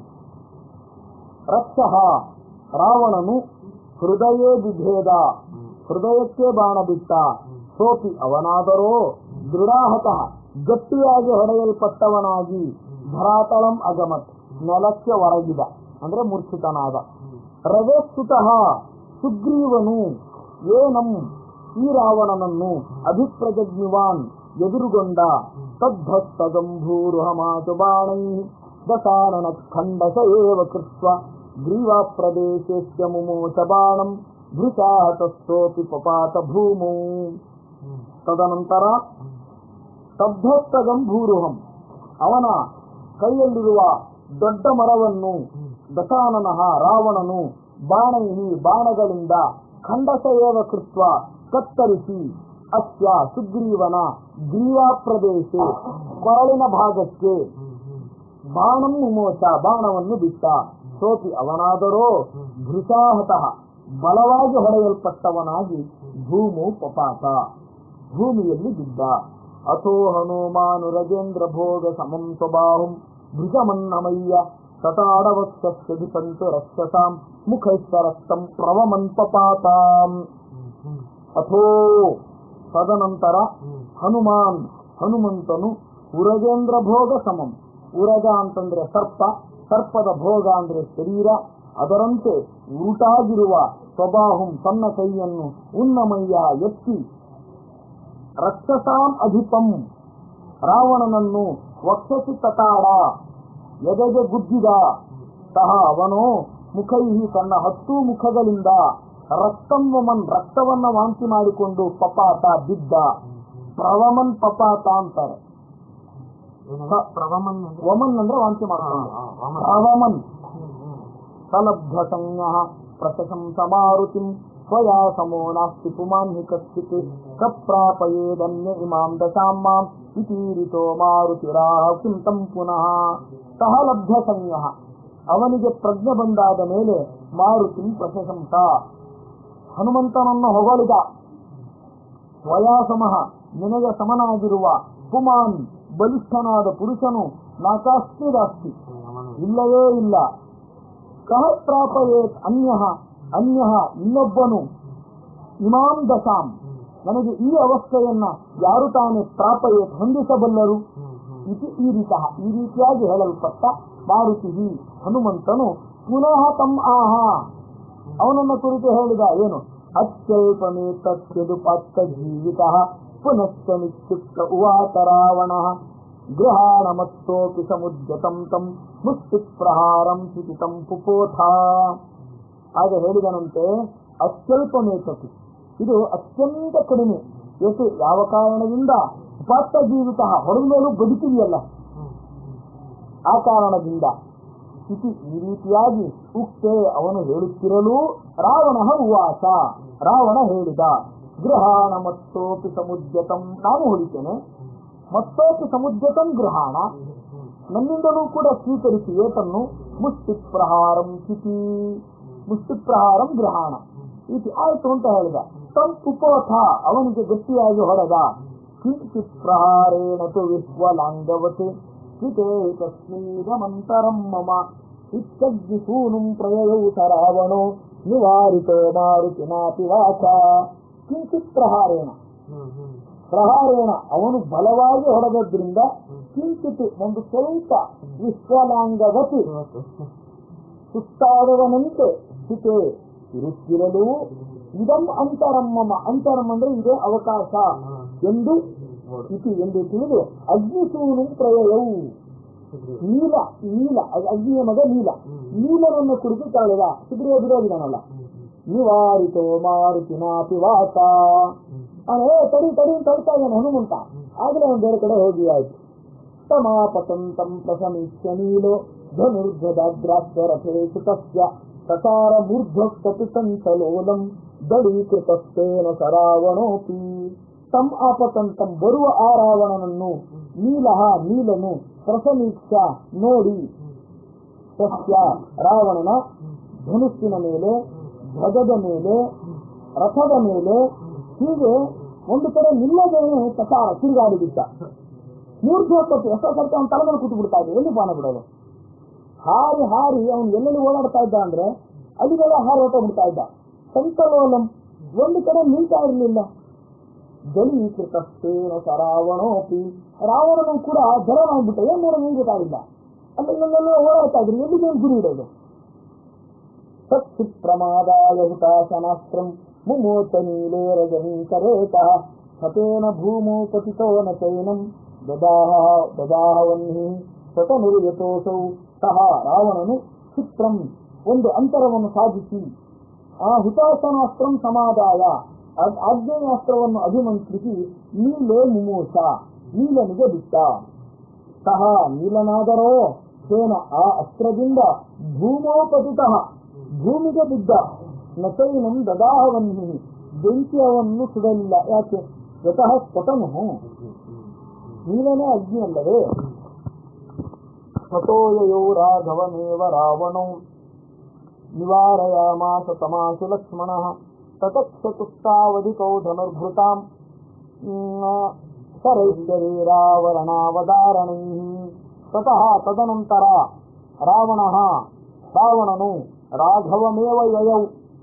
Speaker 1: ರಕ್ಷಃ ರಾವಣನು ಹೃದಯೇ ಬಿಭೇದ ಹೃದಯಕ್ಕೆ ಬಾಣ ಬಿಟ್ಟ. ಸೋಪಿ ಅವನಾದರೋ ದೃಢಾಹತಃ ಗಟ್ಟಿಯಾಗಿ ಹೊಡೆಯಲ್ಪಟ್ಟವನಾಗಿ ಧರಾತಳಂ ಅಗಮತ್ ನೆಲಕ್ಕೆ ಹೊರಗಿದ ಅಂದ್ರೆ ಮೂರ್ಛಿತನಾದ. ರವೇಸ್ತುತಃ ಸುಗ್ರೀವನು ಏನಂ ಈ ರಾವಣನನ್ನು ಅಭಿಪ್ರಜಗ್ನಿವಾನ್ ಎದುರುಗೊಂಡ. ತದ್ಧಸ್ತಗಂಭೂರುಹಮಾತು ಬಾಣೈ ದಶಾನನ ಖಂಡಸ ಏವ ಕೃತ್ವ ಗ್ರೀವಾ ಪ್ರದೇಶಸ್ಯ ಮುಮೋಚ ಬಾಣಂ ಭೃಚಾಹತಸ್ಥೋಪಿ ಪಪಾತ ಭೂಮೌ. ತದನಂತರ ತದ್ಧಸ್ತಗಂಭೂರುಹಂ ಅವನ ಕೈಯಲ್ಲಿರುವ ದೊಡ್ಡ ಮರವನ್ನು ದಶಾನನಃ ರಾವಣನು ಬಾಣೈಹಿ ಬಾಣಗಳಿಂದ ಖಂಡಸ ಏವ ಕೃತ್ವ ಕತ್ತರಿಸಿ ಅಸ್ಯ ಸುಗ್ರೀವನ ಗ್ರೀವಾ ಪ್ರದೇಶ ಕೊರಳಿನ ಭಾಗಕ್ಕೆ ಬಾಣಂ ಮುಮೋಚ ಬಾಣವನ್ನು ಬಿಟ್ಟ. ಸೋಪಿ ಅವನಾದರೋ ಭೃಚಾಹತಃ ಬಲವಾಗಿ ಹೊಡೆಯಲ್ಪಟ್ಟವನಾಗಿ ಭೂಮು ಪಪಾತ ಭೂಮಿಯಲ್ಲಿ ಬಿದ್ದ. ಅಥೋ ಹನುಮಾನು ರಜೇಂದ್ರ ಭೋಗ ಸಮಂ ಸ್ವಬಾಹುಂ ಭೃಜಮನ್ನಮಯ್ಯ ತಟಾಡವಕ್ಷಧಿಪಂತು ರಕ್ಷಸಾಂ ಮುಖೈಸ್ವರಕ್ತಂ ಪ್ರವಮನ್ ಪಪಾತಾಂ. ಅಥೋ ತದನಂತರ ಹನುಮಾನ್ ಹನುಮಂತನು ಉರಗೇಂದ್ರ ಭೋಗ ಸಮಂ ಉರಗ ಅಂತಂದ್ರೆ ಸರ್ಪ, ಸರ್ಪದ ಭೋಗ ಅಂದ್ರೆ ಶರೀರ, ಅದರಂತೆ ಉರುಟಾಗಿರುವ ಸ್ವಬಾಹುಂ ತನ್ನ ಕೈಯನ್ನು ಉನ್ನಮಯ್ಯ ಎತ್ತಿ ರಕ್ಷಸಾಂ ಅಧಿಪಂ ರಾವಣನನ್ನು ವಕ್ಷಸಿ ತಟಾಡ ಎದೆಗೆ ಗುದ್ದಿದ. ಸಹ ಅವನು ಮುಖೈಹಿ ತನ್ನ ಹತ್ತು ಮುಖಗಳಿಂದ ರಕ್ತಂವಮನ್ ರಕ್ತವನ್ನ ವಾಂತಿ ಮಾಡಿಕೊಂಡು ಪಪಾತ ಬಿದ್ದ. ಪ್ರವಮನ್ ಪಪಾತ ಅಂತಾರೆ. ವಮನ್ ಅಂದ್ರೆ ವಾಂತಿ ಮಾಡ್ಕೊಂಡು ಪ್ರವಮನ್. ಸಲಬ್ಧ ಸಂಜ್ಞ ಪ್ರಶಂಸ ಮಾರುತಿಂ ಸ್ವಯಾ ಸಮೋ ನಾಸ್ತಿ ಪುಮಾನ್ ಹಿ ಕಚ್ಚಿತ್ ಕಪ್ರಾಪಯೇದನ್ಯ ಇಮಾಂ ದಶಾಂ ಮಾಂ ಇತೀರಿತೋ ಮಾರುತಿರಾಹ ಕಿಂ ತಂ ಪುನಃ. ಸಹ ಲಬ್ಧ ಸಂಜ್ಞ ಅವನಿಗೆ ಪ್ರಜ್ಞೆ ಬಂದಾದ ಮೇಲೆ ಮಾರುತಿಂ ಪ್ರಶಂಸ ಹನುಮಂತನನ್ನು ಹೊಗಳಿದ. ಸ್ವಯಾಸಮಃ, ನಿನಗೆ ಸಮನಾಗಿರುವ, ಪುಮಾನ್, ಬಲಿಷ್ಠನಾದ ಪುರುಷನು ನಾಕಾಸ್ತಿದಾಸ್ತಿ, ಇಲ್ಲವೇ ಇಲ್ಲ. ಕಹ ಪ್ರಾಪಯೇತ್ ಅನ್ಯಃ, ಅನ್ಯಃ ಇನ್ನೊಬ್ಬನು, ಇಮಾಂ ದಶಾಂ, ನನಗೆ ಈ ಅವಸ್ಥೆಯನ್ನ ಯಾರು ತಾನೇ ಪ್ರಾಪಯೇತ್ ಹೊಂದಿಸಬಲ್ಲರು. ಇತಿ ಈ ರೀತಃ, ಈ ರೀತಿಯಾಗಿ ಹೇಳಲ್ಪಟ್ಟ ಮಾರುತಿ ಹನುಮಂತನು ಪುನಃ ತಮ್ ಆಹ, ಅವನನ್ನ ಕುರಿತು ಹೇಳಿದ ಏನು, ಅತ್ಯಲ್ಪಮೇತತ್ಯದುಪಾತ್ತ ಜೀವಿತ ಪುನಶ್ಚ ನಿಕ್ಷಿಪ್ತ ಉವಾತ ರಾವಣ ಗೃಹಾಣಮತ್ತೋಪಿ ಸಮುದ್ಯತಂ ತಂ ಮುಷ್ಟಿ ಪ್ರಹಾರಂ ಚಿತಿತಂ ಪುಪೋಥ. ಆಗ ಹೇಳಿದನಂತೆ, ಅತ್ಯಲ್ಪಮೇತತಿ, ಇದು ಅತ್ಯಂತ ಕಡಿಮೆ. ಎಷ್ಟು, ಯಾವ ಕಾರಣದಿಂದ, ಉಪಾತ್ತ ಜೀವಿತ, ಹೊರದ ಮೇಲೂ ಬದುಕಿದೆಯಲ್ಲ ಆ ಕಾರಣದಿಂದ. ಇತಿ ಈ ರೀತಿಯಾಗಿ ಉಕ್ತೆ, ಅವನು ಹೇಳುತ್ತಿರಲು, ರಾವಣ ಉವಾಸ, ರಾವಣ ಹೇಳಿದ, ಗೃಹಾಣ ಮತ್ತೋಪಿ ಸಮುದ್ಯತಂ, ನಾನು ಹೊಡಿತೇನೆ, ಮತ್ತೋಪಿ ಸಮುದ್ಯತಂ ಗೃಹಾಣ, ನನ್ನಿಂದಲೂ ಕೂಡ ಸ್ವೀಕರಿಸಿ ಏತನ್ನು, ಮುಷ್ಟಿ ಪ್ರಹಾರಂ ಚಿತಿ, ಮುಷ್ಟಿ ಪ್ರಹಾರಂ ಗೃಹಾಣ ಇತಿ, ಆಯ್ತು ಅಂತ ಹೇಳಿದ. ತಂ ಉಪೋಥ, ಅವನಿಗೆ ಗಟ್ಟಿಯಾಗಿ ಹೊಡೆದ. ಕಿಂಚಿತ್ ಪ್ರಹಾರೇಣ ತು ವಿಶ್ವಲಾಂಗವತೆ ಹಿತೇ ತಸ್ಮೀದಮಂತರಂ ಮಮ ಇತ್ಯಗ್ನಿಸೂನುಂ ಪ್ರಯಯೌ ಸ ರಾವಣೋ ನಿವಾರಿತೋ ಮಾರುತಿನಾಪಿ ವಾಚ. ಕಿಂಚಿತ್ ಪ್ರಹಾರೇಣ, ಪ್ರಹಾರೇಣ ಅವನು ಬಲವಾಗಿ ಹೊಡೆದದ್ರಿಂದ, ಕಿಂಚಿತ್ ಒಂದು ಸ್ವಲ್ಪ, ವಿಶ್ವಲಾಂಗವತಿ ಸುತ್ತಾದವನಂತೆ, ಹಿತೇ ಇರುತ್ತಿರಲು, ಇದಂ ಅಂತರಮ್ಮಮ, ಅಂತರಂ ಅಂದ್ರೆ ಇದೇ ಅವಕಾಶ ಎಂದು ಇತಿ ಎಂದು ತಿಳಿದು, ಅಗ್ನಿಸೂನು ಪ್ರಯಯವು, ನೀಲ, ನೀಲ ಅಗ್ನಿಯ ಮಗ ನೀಲ, ನೀಲನನ್ನು ಕುರಿತು ತಳೆದ, ಸುಗ್ರೀವ ವಿರೋಧಿದನಲ್ಲ, ನಿವಾರಿತೋ ಮಾರುತಿನಾಪಿ ವಾಸ, ಅವನೇ ತಡಿ ತಡಿ ತಡ್ತಾ ಇದ್ದಾನೆ ಹನುಮಂತ. ಆಗಲೇ ಒಂದು ಬೇರೆ ಕಡೆ ಹೋಗಿ ಆಯ್ತು. ತಮಾಪತಂತಂ ಪ್ರಸಮೀಕ್ಷ್ಯ ನೀಲೋ ಧನುರ್ಗದಾಗ್ರಾಸ್ಯ ರಥೇಶು ತಸ್ಯ ಸಚಾರ ಮೂರ್ಧ್ವಕ್ತಪಿ ಸಂಚಲೋಲಂ ದಳೀಕೃತಸ್ತೇನ ಸ ರಾವಣೋಪಿ. ತಮ್ ಆಪತಂತಂ, ಬರುವ ಆ ರಾವಣನನ್ನು, ನೀಲಹ ನೀಲನು, ಪ್ರಸಮೀಕ್ಷ ನೋಡಿ, ಸಸ್ಯ ರಾವಣನ ಧನುಸ್ಸಿನ ಮೇಲೆ, ಧ್ವಜದ ಮೇಲೆ, ರಥದ ಮೇಲೆ, ಹೀಗೆ ಒಂದು ಕಡೆ ನಿಲ್ಲದೇನೆ ಸಚಾರ ತಿರುಗಾಡಿ ಬಿಟ್ಟ. ಮೂರ್ಧ್ವಕ್ತಪಿ, ಹೊಸ ಸರ್ತ ಅವನ ತಲೆ ಮೇಲೆ ಕೂತು ಬಿಡ್ತಾ ಇದೆ, ಎಲ್ಲಿ ಪಾನ ಬಿಡೋದು, ಹಾರಿ ಹಾರಿ ಅವನು ಎಲ್ಲೆಲ್ಲಿ ಓಡಾಡ್ತಾ ಇದ್ದ ಅಂದ್ರೆ ಅಲ್ಲಿಗೆಲ್ಲ ಹಾರಿ ಹೊಟ್ಟೋಗ್ಬಿಡ್ತಾ ಇದ್ದ. ಸಂಕಲೋಲಂ, ಒಂದು ಕಡೆ ನಿಲ್ತಾ ಇರಲಿಲ್ಲ. ದಳೀಕೃತಸ್ತೇನ ಸ ರಾವಣೋಪಿ, ರಾವಣನು ಕೂಡ ಜರ ಮಾಡ್ಬಿಟ್ಟ, ಏನ್ ಮಾಡೋದು ಏನು ಗೊತ್ತಾಗಿಲ್ಲ, ಅಲ್ಲೆಲ್ಲ ಓಡಾಡ್ತಾ ಇದ್ರು, ಎಲ್ಲಿಗೇನು ಗುರಿ ಇಡೋದು. ಸತ್ಸು ಪ್ರಮಾದಾಯ ಹುತಾಶನಾಸ್ತ್ರಂ ಮುಮೋಚ ನೀಲೇ ರಜನೀಕರೇತಃ ಹತೇನ ಭೂಮೋ ಪತಿತೋ ನ ಚೈನಂ ದದಾಹ ದದಾಹವನ್ಹಿ ಸತನುರ್ಯತೋಸೌ. ಸಹ ರಾವಣನು ಚಿತ್ರಂ, ಒಂದು ಅಂತರವನ್ನು ಸಾಧಿಸಿ, ಆ ಹುತಾಶನಾಸ್ತ್ರಂ ಸಮಾದಾಯ, ಆಗ್ನೇಯಾಸ್ತ್ರವನ್ನು ಅಭಿಮಂತ್ರಿಸಿ, ನೀಲೇ ಮುಮೋಚ, ನೀಲನಿಗೆ ಬಿಟ್ಟ. ಸಹ ನೀಲನಾದರೋ ಸೇನ, ಆ ಅಸ್ತ್ರದಿಂದ ಭೂಮೋಪತಿತ, ಭೂಮಿಗೆ ಬಿದ್ದ. ನಚೈನಂ ದದಾಹವನ್ಹಿ, ಬೆಂಕಿಯನ್ನು ಸುಡಲಿಲ್ಲ. ಯಾಕೆ, ಯತಃ ಸ್ವತನು, ನೀಲನೇ ಅಗ್ನಿ ಅಲ್ಲವೇ. ತಥೋಯಯೌ ರಾಘವನೇವ ರಾವಣೋ ನಿವಾರಯಾಮಾಸ ತಮಾಸು ಲಕ್ಷ್ಮಣಃ ತತಕ್ಷತುಸ್ತಾವಧಿಕೌ ಧನುರ್ಭೃತಾಂ ಶರೈಶ್ವರೀರಾವರಣಾವಧಾರಣೈಃ. ತತಃ ತದನಂತರ ರಾವಣಃ ರಾವಣನು ರಾಘವಮೇವ ಯಯೌ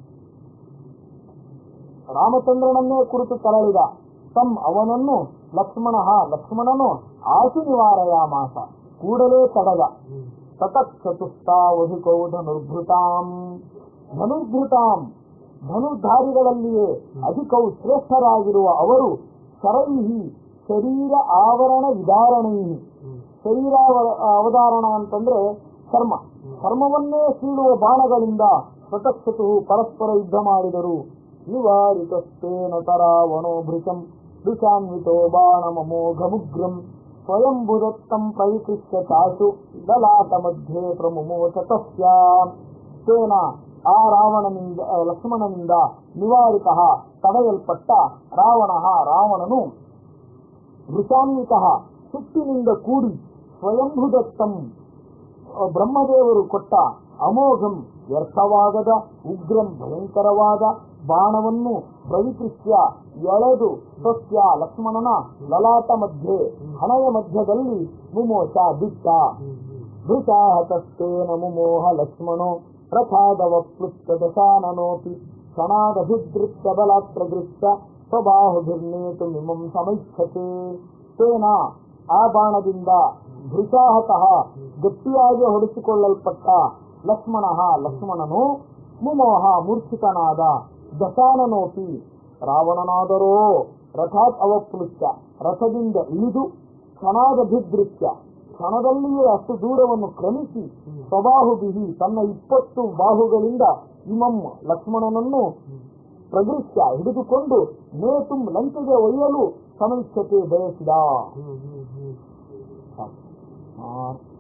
Speaker 1: ರಾಮಚಂದ್ರನನ್ನೇ ಕುರಿತು ತೆರಳಿದ. ತಂ ಅವನನ್ನು ಲಕ್ಷ್ಮಣ ಲಕ್ಷ್ಮಣನು ಆಶು ನಿವಾರಯಾಮಾಸ ಕೂಡಲೇ ತಡದ. ತತಕ್ಷತುಸ್ತಾವಧಿಕೌ ಧನುರ್ಭೃತಾಂ ಧನುರ್ಭೃತಾಂ ಧನುರ್ಧಾರಿಗಳಲ್ಲಿಯೇ ಅಧಿಕೌ ಶ್ರೇಷ್ಠರಾಗಿರುವ ಅವರು ಶರೈಹಿ ಶರೀರ ಆವರಣ ವಿಧಾರಣೈಹಿ. ಶರೀರ ಅವಧಾರಣ ಅಂತಂದ್ರೆ ಚರ್ಮ ಚರ್ಮವನ್ನೇ ಸೀಳುವ ಬಾಣಗಳಿಂದ ತತಕ್ಷತು ಪರಸ್ಪರ ಯುದ್ಧ ಮಾಡಿದರು. ನಿವಾರಿತಸ್ತೇನ ತರಾವಣೋ ಭೃಶಂ ಋಷಾನ್ವಿತೋ ಬಾಣಮಮೋಘಮುಗ್ರಂ ಸ್ವಯಂಭುದತ್ತಂ ಪ್ರವಿಕೃಷ್ಯ ಚಾಶು ಲಲಾಟ ಮಧ್ಯೆ ಪ್ರಮುಮೋಚ ತಸ್ಯ. ತೇನ ಆ ರಾವಣನಿಂದ ಲಕ್ಷ್ಮಣನಿಂದ ನಿವಾರಿತ ತಡೆಯಲ್ಪಟ್ಟ ರಾವಣ ರಾವಣನು ವೃಷಾನ್ವಿತ ಸುಟ್ಟಿನಿಂದ ಕೂಡಿ ಸ್ವಯಂಭುದತ್ತಂ ಬ್ರಹ್ಮದೇವರು ಕೊಟ್ಟ ಅಮೋಘಂ ವ್ಯರ್ಥವಾಗದ ಉಗ್ರಂ ಭಯಂಕರವಾದ ಬಾಣವನ್ನು ಪ್ರವಿಕೃಷ್ಯ ಎಳೆದು ಸಸ್ಯ ಲಕ್ಷ್ಮಣನ ಲಲಾಟ ಮಧ್ಯೆ ಹಣೆಯ ಮಧ್ಯದಲ್ಲಿ ಮುಮೋಚ ಬಿಟ್ಟ. ಭೃತಾಹತಸ್ತೇನ ಮುಮೋಹ ಲಕ್ಷ್ಮಣೋ ರಥಾದವ ಪ್ಲುಪ್ತ ದಶಾನನೋಪಿ ಕ್ಷಣಾದಭಿದೃತ್ಯ ಬಲಾತ್ರದೃಷ್ಟ ಸ್ವಬಾಹುಭಿರ್ನೇತು ಮಿಮಂ ಸಮೈಚ್ಛತೆ. ತೇನ ಆ ಬಾಣದಿಂದ ಭೃತಾಹತಃ ಗಟ್ಟಿಯಾಗಿ ಹೊಡೆಸಿಕೊಳ್ಳಲ್ಪಟ್ಟ ಲಕ್ಷ್ಮಣ ಲಕ್ಷ್ಮಣನು ಮುಮೋಹ ಮೂರ್ಛಿತನಾದ ದಶಾನನೋಪಿ ರಾವಣನಾದರೋ ರಥಾತ್ ಅವಪ್ಲುತ್ಯ ರಥದಿಂದ ಇಳಿದು ಕ್ಷಣಾದಭಿದೃತ್ಯ ಕ್ಷಣದಲ್ಲಿಯೇ ಅಷ್ಟು ದೂರವನ್ನು ಕ್ರಮಿಸಿ ಸ್ವಬಾಹುಬಿಹಿ ತನ್ನ ಇಪ್ಪತ್ತು ಬಾಹುಗಳಿಂದ ಇಮಂ ಲಕ್ಷ್ಮಣನನ್ನು ಪ್ರದೃಶ್ಯ ಹಿಡಿದುಕೊಂಡು ನೇತುಂ ಲಂಕೆಗೆ ಒಯ್ಯಲು ಸಮೀಕ್ಷತೆ ಬಯಸಿದ.